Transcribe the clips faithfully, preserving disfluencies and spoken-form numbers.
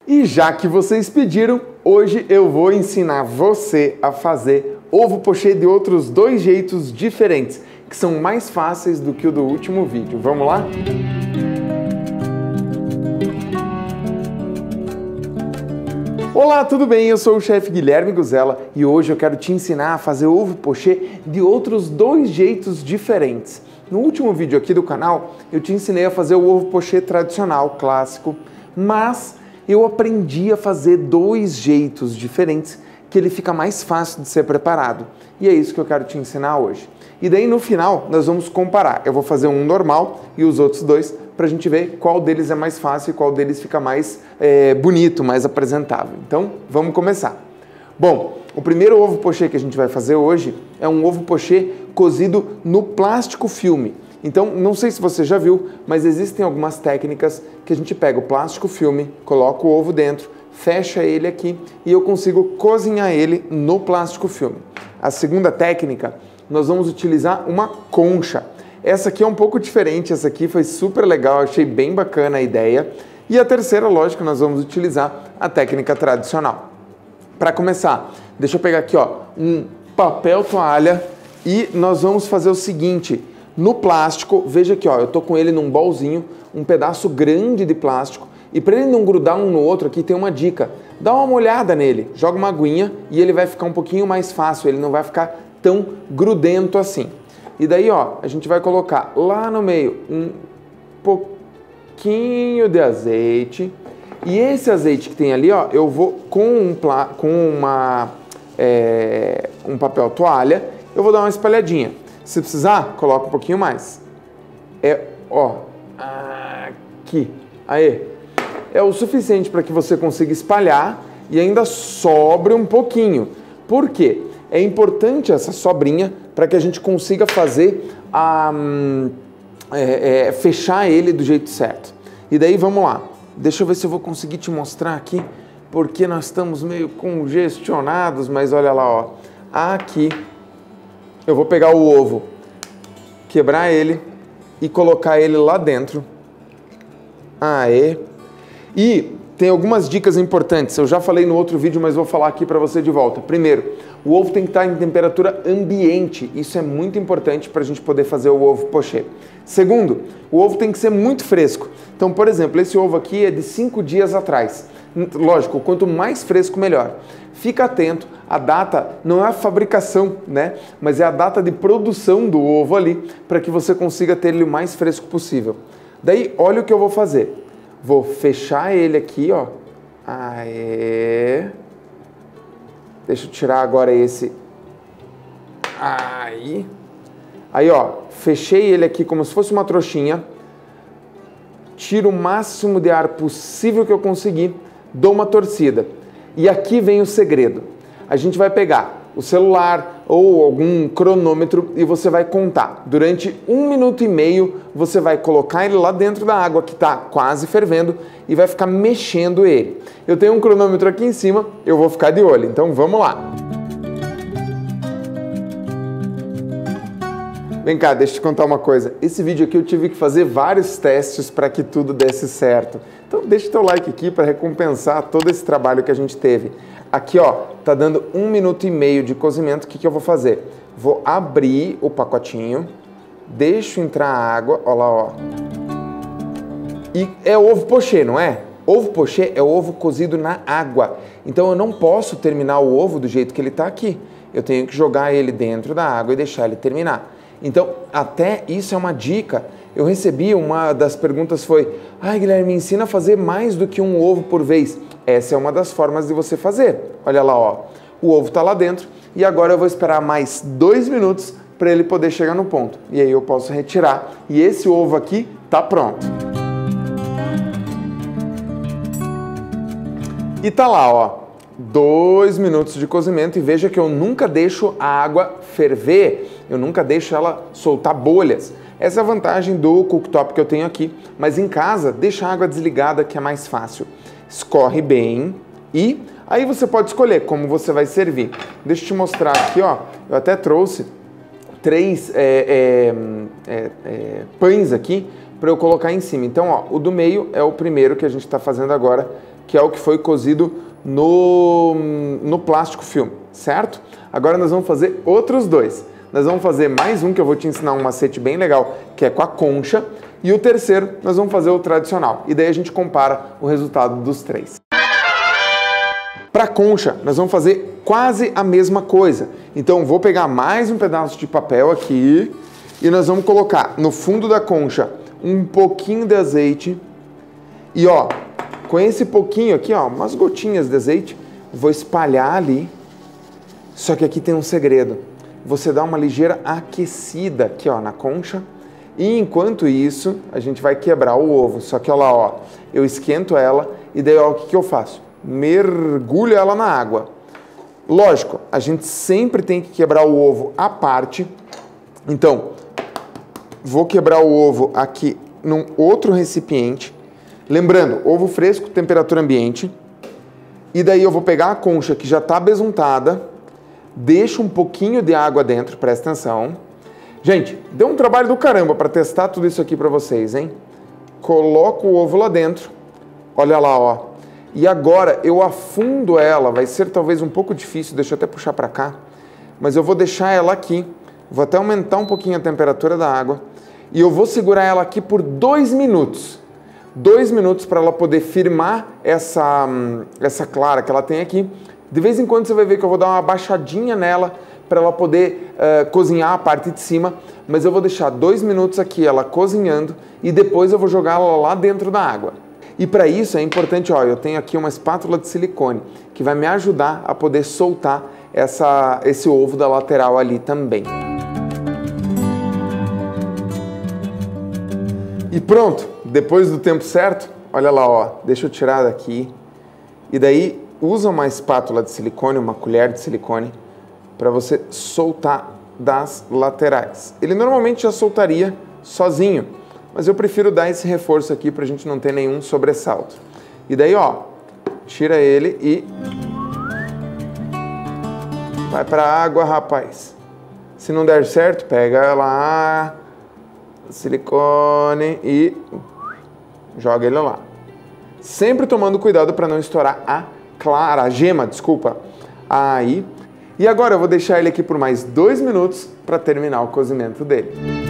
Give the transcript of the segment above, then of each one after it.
E já que vocês pediram, hoje eu vou ensinar você a fazer ovo pochê de outros dois jeitos diferentes, que são mais fáceis do que o do último vídeo. Vamos lá? Olá, tudo bem? Eu sou o chefe Guilherme Guzella e hoje eu quero te ensinar a fazer ovo pochê de outros dois jeitos diferentes. No último vídeo aqui do canal, eu te ensinei a fazer o ovo pochê tradicional, clássico, mas eu aprendi a fazer dois jeitos diferentes que ele fica mais fácil de ser preparado. E é isso que eu quero te ensinar hoje. E daí no final nós vamos comparar. Eu vou fazer um normal e os outros dois para a gente ver qual deles é mais fácil e qual deles fica mais é, bonito, mais apresentável. Então vamos começar. Bom, o primeiro ovo pochê que a gente vai fazer hoje é um ovo pochê cozido no plástico filme. Então, não sei se você já viu, mas existem algumas técnicas que a gente pega o plástico filme, coloca o ovo dentro, fecha ele aqui e eu consigo cozinhar ele no plástico filme. A segunda técnica, nós vamos utilizar uma concha. Essa aqui é um pouco diferente, essa aqui foi super legal, achei bem bacana a ideia. E a terceira, lógico, nós vamos utilizar a técnica tradicional. Para começar, deixa eu pegar aqui ó, um papel toalha e nós vamos fazer o seguinte. No plástico, veja aqui, ó, eu tô com ele num bolzinho, um pedaço grande de plástico, e para ele não grudar um no outro aqui tem uma dica. Dá uma molhada nele, joga uma aguinha e ele vai ficar um pouquinho mais fácil, ele não vai ficar tão grudento assim. E daí, ó, a gente vai colocar lá no meio um pouquinho de azeite, e esse azeite que tem ali, ó, eu vou com um, com uma, é, um papel toalha, eu vou dar uma espalhadinha. Se precisar, coloca um pouquinho mais. É, ó, aqui, aí. É o suficiente para que você consiga espalhar e ainda sobre um pouquinho. Por quê? É importante essa sobrinha para que a gente consiga fazer a é, é, fechar ele do jeito certo. E daí vamos lá. Deixa eu ver se eu vou conseguir te mostrar aqui, porque nós estamos meio congestionados, mas olha lá, ó. Aqui. Eu vou pegar o ovo, quebrar ele e colocar ele lá dentro. Aê! E tem algumas dicas importantes. Eu já falei no outro vídeo, mas vou falar aqui para você de volta. Primeiro, o ovo tem que estar em temperatura ambiente. Isso é muito importante para a gente poder fazer o ovo pochê. Segundo, o ovo tem que ser muito fresco. Então, por exemplo, esse ovo aqui é de cinco dias atrás. Lógico, quanto mais fresco, melhor. Fica atento, a data não é a fabricação, né? Mas é a data de produção do ovo ali, para que você consiga ter ele o mais fresco possível. Daí, olha o que eu vou fazer. Vou fechar ele aqui, ó. Aê. Deixa eu tirar agora esse. Aí. Aí, ó, fechei ele aqui como se fosse uma trouxinha. Tiro o máximo de ar possível que eu conseguir, dou uma torcida. E aqui vem o segredo. A gente vai pegar o celular ou algum cronômetro e você vai contar. Durante um minuto e meio, você vai colocar ele lá dentro da água que está quase fervendo e vai ficar mexendo ele. Eu tenho um cronômetro aqui em cima, eu vou ficar de olho. Então vamos lá. Vem cá, deixa eu te contar uma coisa. Esse vídeo aqui eu tive que fazer vários testes para que tudo desse certo. Então deixa o teu like aqui para recompensar todo esse trabalho que a gente teve. Aqui, ó, tá dando um minuto e meio de cozimento. O que que eu vou fazer? Vou abrir o pacotinho, deixo entrar a água, ó lá, ó. E é ovo pochê, não é? Ovo pochê é ovo cozido na água. Então eu não posso terminar o ovo do jeito que ele tá aqui. Eu tenho que jogar ele dentro da água e deixar ele terminar. Então, até isso é uma dica. Eu recebi uma das perguntas foi: ai, Guilherme, me ensina a fazer mais do que um ovo por vez. Essa é uma das formas de você fazer. Olha lá, ó. O ovo tá lá dentro e agora eu vou esperar mais dois minutos para ele poder chegar no ponto. E aí eu posso retirar. E esse ovo aqui tá pronto. E tá lá, ó. Dois minutos de cozimento e veja que eu nunca deixo a água ferver. Eu nunca deixo ela soltar bolhas. Essa é a vantagem do cooktop que eu tenho aqui, mas em casa deixa a água desligada que é mais fácil. Escorre bem e aí você pode escolher como você vai servir. Deixa eu te mostrar aqui, ó. Eu até trouxe três é, é, é, é, pães aqui para eu colocar em cima. Então, ó, o do meio é o primeiro que a gente está fazendo agora que é o que foi cozido no, no plástico filme, certo? Agora nós vamos fazer outros dois. Nós vamos fazer mais um que eu vou te ensinar um macete bem legal, que é com a concha. E o terceiro, nós vamos fazer o tradicional. E daí a gente compara o resultado dos três. Para a concha, nós vamos fazer quase a mesma coisa. Então, vou pegar mais um pedaço de papel aqui e nós vamos colocar no fundo da concha um pouquinho de azeite. E ó, com esse pouquinho aqui, ó, umas gotinhas de azeite, vou espalhar ali. Só que aqui tem um segredo. Você dá uma ligeira aquecida aqui, ó, na concha. E enquanto isso, a gente vai quebrar o ovo. Só que olha lá, ó, eu esquento ela e daí, ó, o que que eu faço? Mergulho ela na água. Lógico, a gente sempre tem que quebrar o ovo à parte. Então, vou quebrar o ovo aqui num outro recipiente. Lembrando, ovo fresco, temperatura ambiente. E daí eu vou pegar a concha que já está besuntada. Deixo um pouquinho de água dentro, presta atenção. Gente, deu um trabalho do caramba para testar tudo isso aqui para vocês, hein? Coloco o ovo lá dentro. Olha lá, ó. E agora eu afundo ela, vai ser talvez um pouco difícil, deixa eu até puxar para cá. Mas eu vou deixar ela aqui. Vou até aumentar um pouquinho a temperatura da água. E eu vou segurar ela aqui por dois minutos. Dois minutos para ela poder firmar essa, essa clara que ela tem aqui. De vez em quando você vai ver que eu vou dar uma baixadinha nela para ela poder uh, cozinhar a parte de cima, mas eu vou deixar dois minutos aqui ela cozinhando e depois eu vou jogar ela lá dentro da água. E para isso é importante, ó, eu tenho aqui uma espátula de silicone que vai me ajudar a poder soltar essa, esse ovo da lateral ali também. E pronto, depois do tempo certo, olha lá, ó, deixa eu tirar daqui e daí usa uma espátula de silicone, uma colher de silicone, para você soltar das laterais. Ele normalmente já soltaria sozinho, mas eu prefiro dar esse reforço aqui para a gente não ter nenhum sobressalto. E daí, ó, tira ele e vai para a água, rapaz. Se não der certo, pega lá, silicone e joga ele lá. Sempre tomando cuidado para não estourar a clara, a gema, desculpa. Aí. E agora eu vou deixar ele aqui por mais dois minutos para terminar o cozimento dele.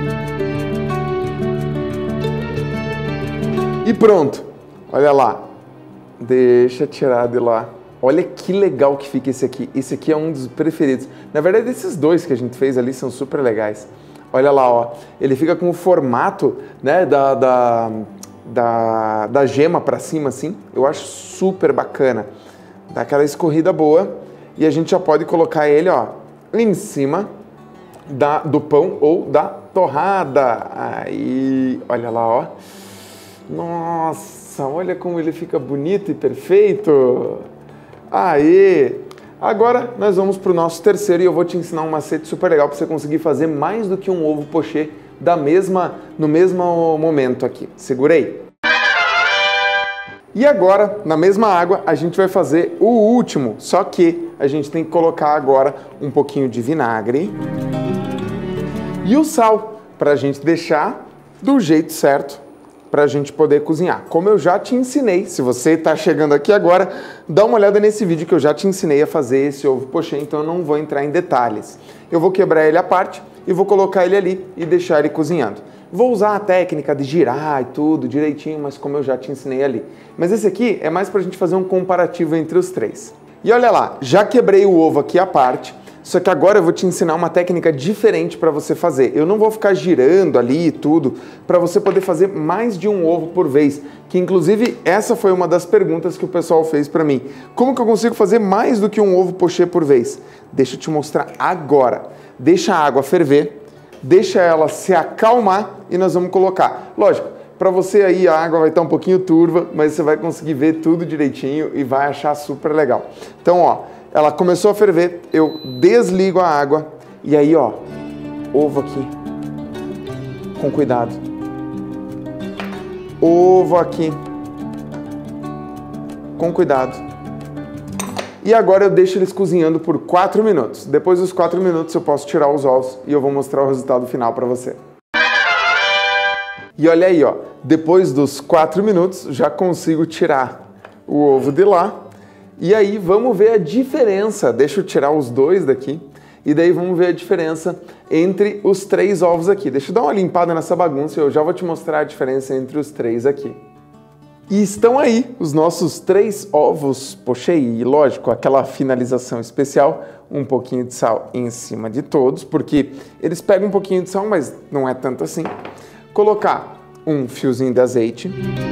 E pronto. Olha lá. Deixa tirar de lá. Olha que legal que fica esse aqui. Esse aqui é um dos preferidos. Na verdade, esses dois que a gente fez ali são super legais. Olha lá, ó. Ele fica com o formato, né, da, da, da, da gema para cima, assim. Eu acho super bacana. Dá aquela escorrida boa. E a gente já pode colocar ele, ó, em cima da, do pão ou da torrada. Aí, olha lá, ó. Nossa, olha como ele fica bonito e perfeito. Aí, agora nós vamos para o nosso terceiro e eu vou te ensinar um macete super legal para você conseguir fazer mais do que um ovo pochê da mesma, no mesmo momento aqui. Segura aí. E agora, na mesma água, a gente vai fazer o último, só que a gente tem que colocar agora um pouquinho de vinagre e o sal, para a gente deixar do jeito certo, para a gente poder cozinhar. Como eu já te ensinei, se você está chegando aqui agora, dá uma olhada nesse vídeo que eu já te ensinei a fazer esse ovo pochê, então eu não vou entrar em detalhes. Eu vou quebrar ele à parte e vou colocar ele ali e deixar ele cozinhando. Vou usar a técnica de girar e tudo direitinho, mas como eu já te ensinei ali. Mas esse aqui é mais para a gente fazer um comparativo entre os três. E olha lá, já quebrei o ovo aqui à parte, só que agora eu vou te ensinar uma técnica diferente para você fazer. Eu não vou ficar girando ali e tudo, para você poder fazer mais de um ovo por vez, que inclusive essa foi uma das perguntas que o pessoal fez para mim. Como que eu consigo fazer mais do que um ovo pochê por vez? Deixa eu te mostrar agora. Deixa a água ferver. Deixa ela se acalmar e nós vamos colocar. Lógico, para você aí a água vai estar um pouquinho turva, mas você vai conseguir ver tudo direitinho e vai achar super legal. Então, ó, ela começou a ferver, eu desligo a água e aí, ó, ovo aqui, com cuidado. Ovo aqui, com cuidado. E agora eu deixo eles cozinhando por quatro minutos. Depois dos quatro minutos eu posso tirar os ovos e eu vou mostrar o resultado final para você. E olha aí, ó, depois dos quatro minutos já consigo tirar. o ovo de lá. E aí vamos ver a diferença. Deixa eu tirar os dois daqui. E daí vamos ver a diferença entre os três ovos aqui. Deixa eu dar uma limpada nessa bagunça e eu já vou te mostrar a diferença entre os três aqui. E estão aí os nossos três ovos pochê e, lógico, aquela finalização especial, um pouquinho de sal em cima de todos, porque eles pegam um pouquinho de sal, mas não é tanto assim. Colocar um fiozinho de azeite.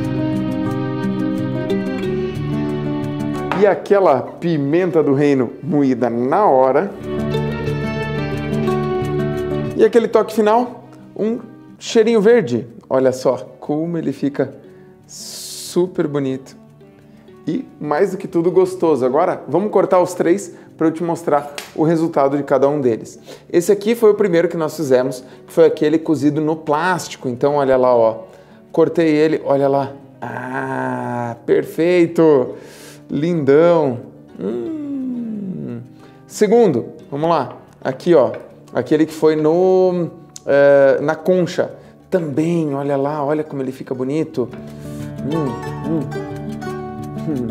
E aquela pimenta do reino moída na hora. E aquele toque final, um cheirinho verde. Olha só como ele fica super bonito e mais do que tudo gostoso. Agora vamos cortar os três para eu te mostrar o resultado de cada um deles. Esse aqui foi o primeiro que nós fizemos, que foi aquele cozido no plástico. Então olha lá, ó, cortei ele, olha lá, ah, perfeito, lindão. Hum. Segundo, vamos lá, aqui ó, aquele que foi no uh, na concha. Também, olha lá, olha como ele fica bonito. Hum, hum, hum,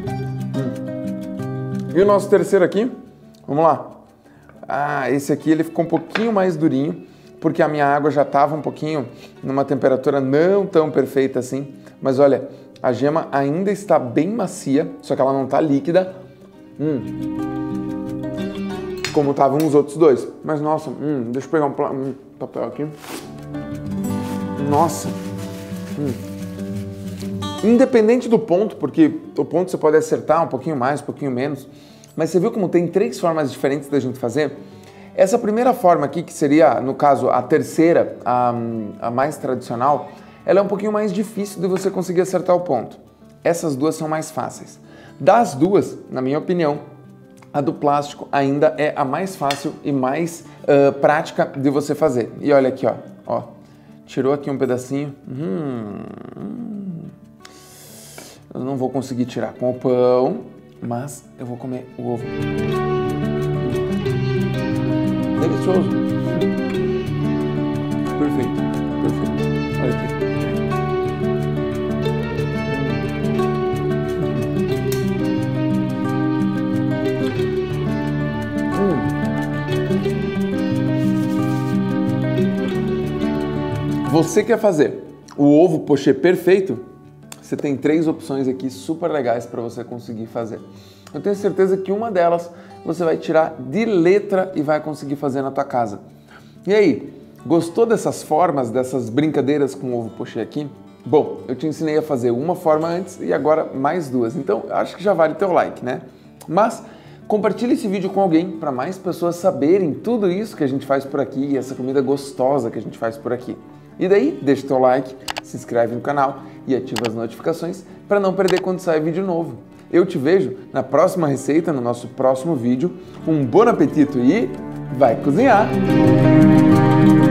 hum. E o nosso terceiro aqui? Vamos lá. Ah, esse aqui ele ficou um pouquinho mais durinho, porque a minha água já estava um pouquinho numa temperatura não tão perfeita assim. Mas olha, a gema ainda está bem macia, só que ela não está líquida. Hum. Como estavam os outros dois. Mas nossa, hum, deixa eu pegar um, um papel aqui. Nossa. Hum. Independente do ponto, porque o ponto você pode acertar um pouquinho mais, um pouquinho menos, mas você viu como tem três formas diferentes da gente fazer? Essa primeira forma aqui, que seria, no caso, a terceira, a, a mais tradicional, ela é um pouquinho mais difícil de você conseguir acertar o ponto. Essas duas são mais fáceis. Das duas, na minha opinião, a do plástico ainda é a mais fácil e mais uh, prática de você fazer. E olha aqui, ó, ó, tirou aqui um pedacinho. Hum, eu não vou conseguir tirar com o pão, mas eu vou comer o ovo. Delicioso. Perfeito, perfeito. Olha aqui. Você quer fazer o ovo pochê perfeito? Você tem três opções aqui super legais para você conseguir fazer. Eu tenho certeza que uma delas você vai tirar de letra e vai conseguir fazer na tua casa. E aí, gostou dessas formas, dessas brincadeiras com o ovo pochê aqui? Bom, eu te ensinei a fazer uma forma antes e agora mais duas, então acho que já vale teu like, né? Mas compartilhe esse vídeo com alguém para mais pessoas saberem tudo isso que a gente faz por aqui e essa comida gostosa que a gente faz por aqui. E daí, deixa teu like, se inscreve no canal e ativa as notificações para não perder quando sai vídeo novo. Eu te vejo na próxima receita, no nosso próximo vídeo. Um bom apetite e vai cozinhar!